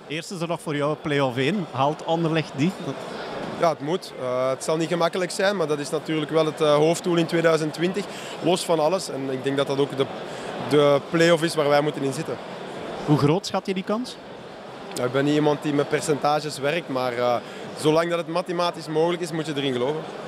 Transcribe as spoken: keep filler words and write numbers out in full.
Eerst is er nog voor jou play-off één. Haalt Anderlecht die? Ja, het moet. Uh, het zal niet gemakkelijk zijn, maar dat is natuurlijk wel het uh, hoofddoel in tweeduizend twintig. Los van alles. En ik denk dat dat ook de, de play-off is waar wij moeten in zitten. Hoe groot schat je die kans? Ja, ik ben niet iemand die met percentages werkt, maar uh, zolang dat het mathematisch mogelijk is, moet je erin geloven.